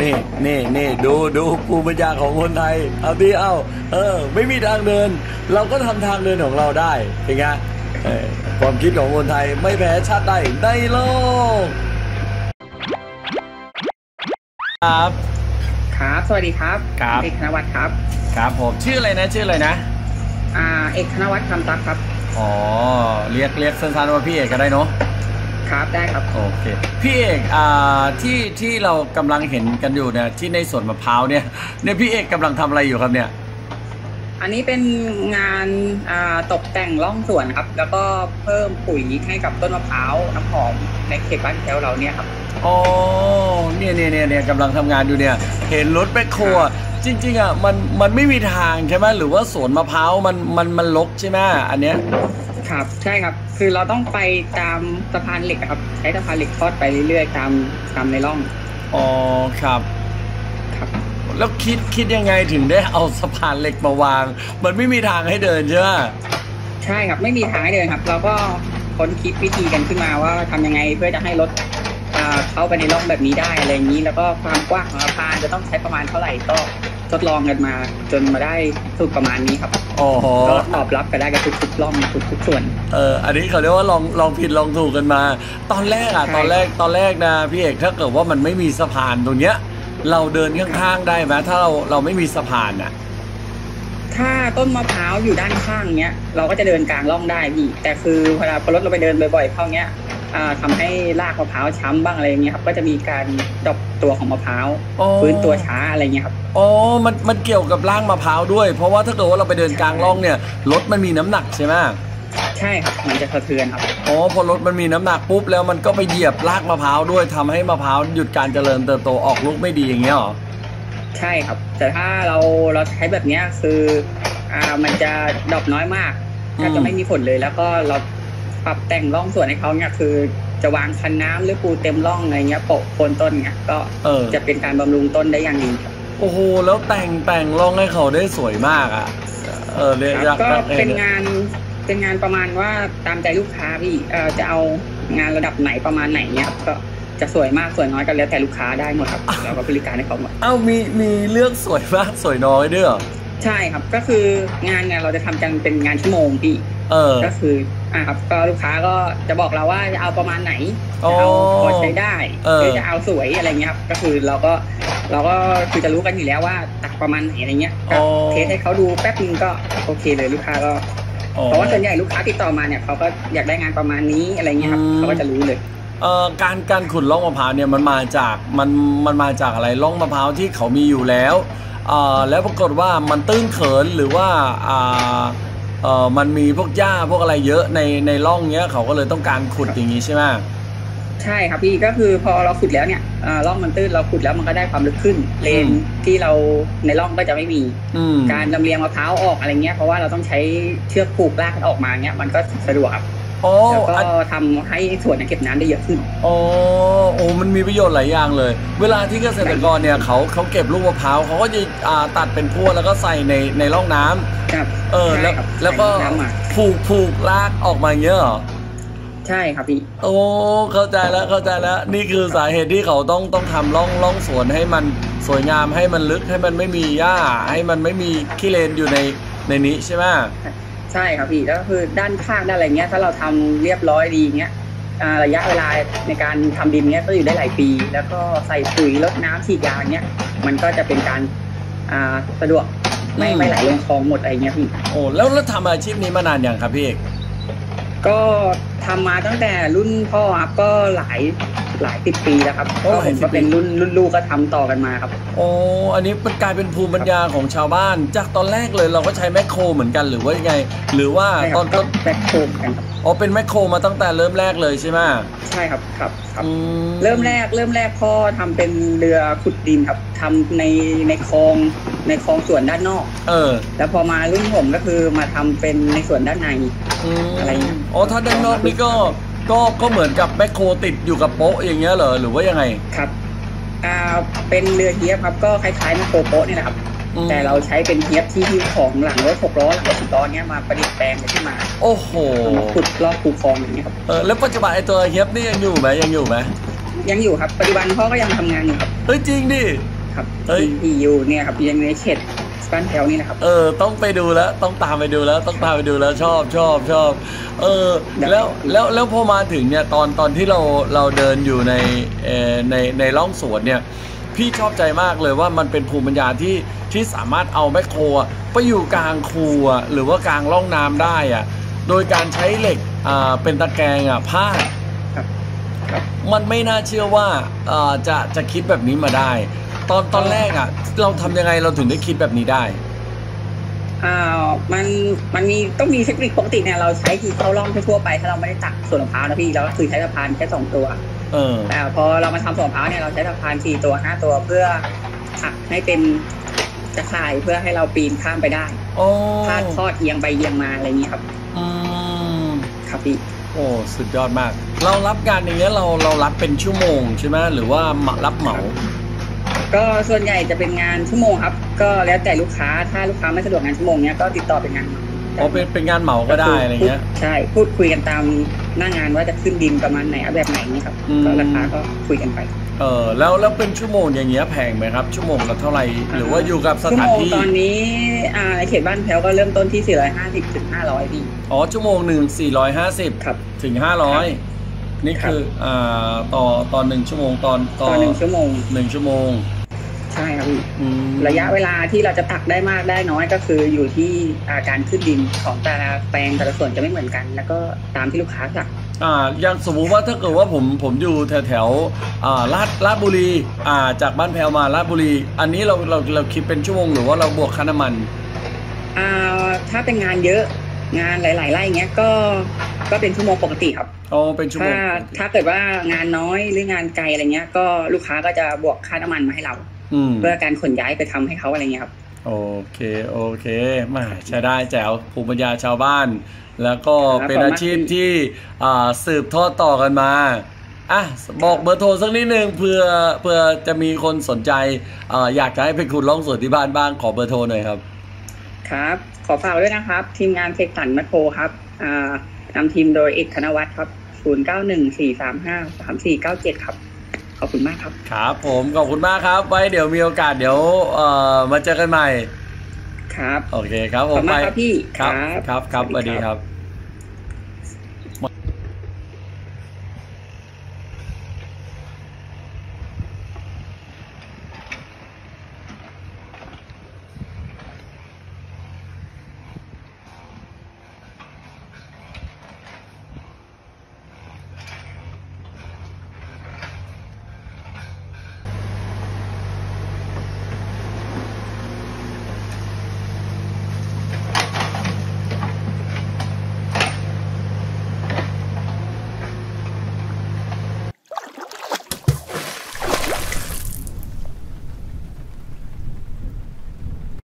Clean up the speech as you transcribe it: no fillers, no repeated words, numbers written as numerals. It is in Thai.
นี่ดูภูมิปัญญาของคนไทยเอาดิไม่มีทางเดินเราก็ทำทางเดินของเราได้เป็นไงความคิดของคนไทยไม่แพ้ชาติใดในโลกครับสวัสดีครับเอกธนวัฒน์ครับผมชื่ออะไรนะเอกธนวัฒน์คำตักครับอ๋อเรียกสั้นๆว่าพี่เอกก็ได้เนาะครับได้ครับโอเคพี่เอกที่เรากำลังเห็นกันอยู่เนี่ยที่ในสวนมะพร้าวเนี่ยพี่เอกกำลังทำอะไรอยู่ครับเนี่ยอันนี้เป็นงานตกแต่งร่องสวนครับแล้วก็เพิ่มปุ๋ยให้กับต้นมะพร้าวน้ำหอมในเขตบ้านแถวเราเนี่ยครับอ๋อเนี่ยกำลังทำงานอยู่เนี่ยเห็นรถแบคโฮจริงๆมันไม่มีทางใช่ไหมหรือว่าสวนมะพร้าวมันรกใช่ไหมอันเนี้ยครับใช่ครับคือเราต้องไปตามสะพานเหล็กครับใช้สะพานเหล็กทอดไปเรื่อยๆตามในร่องอ๋อครับแล้วคิดยังไงถึงได้เอาสะพานเหล็กมาวางมันไม่มีทางให้เดินใช่ไหมใช่ครับไม่มีทางให้เดินครับเราก็ค้นคิดวิธีกันขึ้นมาว่าทำยังไงเพื่อจะให้รถเข้าไปในร่องแบบนี้ได้อะไรอย่างนี้แล้วก็ความกว้างของสะพานจะต้องใช้ประมาณเท่าไหร่ก็ทดลองกันมาจนมาได้สูตรประมาณนี้ครับก็ตอบรับกันได้กับทุกร่องทุกส่วนอันนี้เขาเรียกว่าลองผิดลองถูกกันมาตอนแรกนะพี่เอกถ้าเกิดว่ามันไม่มีสะพานตรงเนี้ยเราเดินข้างๆได้ไหมถ้าเราไม่มีสะพานอ่ะถ้าต้นมะพร้าวอยู่ด้านข้างเนี้ยเราก็จะเดินกลางร่องได้พี่แต่คือเวลาพอรถเราไปเดินบ่อยๆเข้าเนี้ยทำให้รากมะพร้าวช้ำบ้างอะไรเงี้ยครับก็จะมีการดรอปตัวของมะพร้าวฟื้นตัวช้าอะไรเงี้ยครับมันเกี่ยวกับรากมะพร้าวด้วยเพราะว่าถ้าเกิดว่าเราไปเดินกลางร่องเนี่ยรถมันมีน้ำหนักใช่ไหมใช่ครับมันจะสะเทือนครับพอรถมันมีน้ำหนักปุ๊บแล้วมันก็ไปเหยียบรากมะพร้าวด้วยทำให้มะพร้าวหยุดการเจริญเติบโตออกลูกไม่ดีอย่างเงี้ยหรอใช่ครับแต่ถ้าเราใช้แบบนี้คือมันจะดรอปน้อยมากถ้าจะไม่มีผลเลยแล้วก็เราปรับแต่งร่องสวนให้เขาเนี่ยคือจะวางคันน้ำหรือปูเต็มร่องอะไรเงี้ยโปะโคนต้นเงี้ยก็จะเป็นการบำรุงต้นได้อย่างดีครับโอ้โหแล้วแต่งร่องให้เขาได้สวยมากก็เป็นงานประมาณว่าตามใจลูกค้าพี่จะเอางานระดับไหนประมาณไหนเนี่ยก็จะสวยมากสวยน้อยก็แล้วแต่ลูกค้าได้หมดครับเราก็บริการให้เขาหมดมีเลือกสวยมากสวยน้อยด้วยใช่ครับก็คืองานเนี่ยเราจะทำกันเป็นงานชั่วโมงพี่ก็คือครับก็ลูกค้าก็จะบอกเราว่าจะเอาประมาณไหนจะเอาพอใช้ได้หรือจะเอาสวยอะไรเงี้ยครับก็คือเราก็คือจะรู้กันอยู่แล้วว่าตัดประมาณไหนอะไรเงี้ยก็เทสให้เขาดูแป๊บนึงก็โอเคเลยลูกค้าก็เพราะว่าส่วนใหญ่ลูกค้าติดต่อมาเนี่ยเขาก็อยากได้งานประมาณนี้อะไรเงี้ยครับเขาก็จะรู้เลยการขุดร่องมะพร้าวเนี่ยมันมาจากอะไรร่องมะพร้าวที่เขามีอยู่แล้วแล้วปรากฏว่ามันตื้นเขินหรือว่ามันมีพวกหญ้าพวกอะไรเยอะในร่องเนี้ยเขาก็เลยต้องการขุดอย่างนี้ใช่ไหมใช่ครับพี่ก็คือพอเราขุดแล้วเนี่ยร่องมันตื้นเราขุดแล้วมันก็ได้ความลึกขึ้นเลนที่เราในร่องก็จะไม่มีการลำเลียงมะพร้าวออกอะไรเงี้ยเพราะว่าเราต้องใช้เชือกผูกลากมันออกมาเงี้ยมันก็สะดวกครับแล้วก็ทำให้สวนเก็บน้ำได้เยอะขึ้นมันมีประโยชน์หลายอย่างเลยเวลาที่เกษตรกรเนี่ยเขาเก็บลูกมะพร้าวเขาก็จะตัดเป็นพวงแล้วก็ใส่ในร่องน้ำครับแล้วก็ผูกลากออกมาเยอะใช่ครับพี่เข้าใจแล้วนี่คือสาเหตุที่เขาต้องทำร่องสวนให้มันสวยงามให้มันลึกให้มันไม่มีหญ้าให้มันไม่มีขี้เลนอยู่ในนี้ใช่ไหมใช่ครับพี่แล้วคือด้านข้างด้านอะไรเงี้ยถ้าเราทำเรียบร้อยดีเงี้ยระยะเวลาในการทำดินเงี้ยก็อยู่ได้หลายปีแล้วก็ใส่ปุ๋ยรดน้ำฉีดยาเงี้ยมันก็จะเป็นการสะดวกไม่ไหลลงคลองหมดอะไรเงี้ยพี่แล้วทำอาชีพนี้มานานยังครับพี่เอกก็ทำมาตั้งแต่รุ่นพ่อครับก็หลายสิบปีแล้วครับก็ผมก็เป็นรุ่นลูกก็ทำต่อกันมาครับอันนี้มันกลายเป็นภูมิปัญญาของชาวบ้านจากตอนแรกเลยเราก็ใช้แมคโครเหมือนกันหรือว่ายังไงหรือว่าตอนแมคโครกันครับเป็นแมคโครมาตั้งแต่เริ่มแรกเลยใช่ไหมใช่ครับเริ่มแรกพ่อทำเป็นเรือขุดดินครับทำในคลองส่วนด้านนอกแล้วพอมารุ่นผมก็คือมาทำเป็นในส่วนด้านในอะไรถ้าด้านนอกนี่ก็เหมือนกับแมคโครติดอยู่กับโป๊ะอย่างเงี้ยเหรอหรือว่ายังไงครับเป็นเรือเฮียบครับก็คล้ายๆแมคโครโป๊ะนี่แหละครับแต่เราใช้เป็นเฮียบที่ของหลังรถ6 ล้อหลังรถ10 ล้อเนี้ยมาประดิษฐ์แปลงขึ้นมาโอ้โหขุดรอบคูคลองอย่างเงี้ยครับแล้วปัจจุบันไอตัวเฮียบนี่ยังอยู่ไหมยังอยู่ครับปัจจุบันพ่อก็ยังทำงานอยู่ครับจริงดิครับที่อยู่เนี่ยครับยังในเขตบ้านแถวนี่นะครับต้องไปดูแล้วต้องตามไปดูแล้วชอบแล้วพอมาถึงเนี่ยตอนที่เราเดินอยู่ในร่องสวนเนี่ยพี่ชอบใจมากเลยว่ามันเป็นภูมิปัญญาที่สามารถเอาแมคโครไปอยู่กลางคูหรือว่ากลางร่องน้ำได้อะโดยการใช้เหล็กเป็นตะแกรงพาดมันไม่น่าเชื่อว่าจะคิดแบบนี้มาได้ตอนแรกเราทำยังไงเราถึงได้คิดแบบนี้ได้มันมีต้องมีเทคนิคปกติเนี่ยเราใช้คือเข้าร่องทั่วไปถ้าเราไม่ได้ตักส่วนมะพร้าวนะพี่เราก็คือใช้สะพานแค่2 ตัวแต่พอเรามาทำส่วนมะพร้าวเนี่ยเราใช้สะพาน4 ตัว5 ตัวเพื่อถักให้เป็นตะข่ายเพื่อให้เราปีนข้ามไปได้พาดทอดเอียงไปเอียงมาอะไรอย่างนี้ครับครับพี่โอ้สุดยอดมากเรารับงานอย่างเงี้ยเรารับเป็นชั่วโมงใช่ไหมหรือว่ารับเหมาก็ส่วนใหญ่จะเป็นงานชั่วโมงครับก็แล้วแต่ลูกค้าถ้าลูกค้าไม่สะดวกงานชั่วโมงเนี้ยก็ติดต่อเป็นงานเป็นงานเหมาก็ได้อะไรเงี้ยใช่พูดคุยกันตามหน้างานว่าจะขึ้นดินประมาณไหนแบบไหนนี่ครับก็ราคาก็คุยกันไปแล้วเป็นชั่วโมงอย่างเงี้ยแพงไหมครับชั่วโมงละเท่าไหร่หรือว่าอยู่กับสถานที่ตอนนี้ในเขตบ้านแพ้วก็เริ่มต้นที่450ถึง500พี่ชั่วโมงหนึ่ง450 ครับถึง500นี่คือตอน1 ชั่วโมงตอน 1 ชั่วโมง 1 ชั่วโมงใช่ครับระยะเวลาที่เราจะตักได้มากได้น้อยก็คืออยู่ที่การขึ้นดินของแต่ละแปลงแต่ละส่วนจะไม่เหมือนกันแล้วก็ตามที่ลูกค้าสั่งอย่างสมมุติว่าถ้าเกิดว่าผมอยู่แถวลาดบุรีจากบ้านแพรวมาลาดบุรีอันนี้เราคิดเป็นชั่วโมงหรือว่าเราบวกค่าน้ำมันถ้าเป็นงานเยอะงานหลายๆไร่เงี้ยก็เป็นชั่วโมงปกติครับเป็นชั่วโมงถ้าเกิดว่างานน้อยหรืองานไกลอะไรเงี้ยก็ลูกค้าก็จะบวกค่าน้ำมันมาให้เราเพื่อการขนย้ายไปทำให้เขาอะไรเงี้ยครับโอเคมาใช้ได้แจ๋วภูมิปัญญาชาวบ้านแล้วก็เป็นอาชีพที่สืบทอดต่อกันมาบอกเบอร์โทรสักนิดนึงเพื่อจะมีคนสนใจอยากจะให้ไปขุดร่องสวนที่บ้านบ้างขอเบอร์โทรหน่อยครับครับขอฝากด้วยนะครับทีมงานเทคสันแมคโครครับนำทีมโดยเอกธนวัฒน์ครับ0914353497ครับขอบคุณมากครับครับผมขอบคุณมากครับไว้เดี๋ยวมีโอกาสเดี๋ยวมาเจอกันใหม่ครับโอเคครับผมไปครับพี่ครับสวัสดีครับ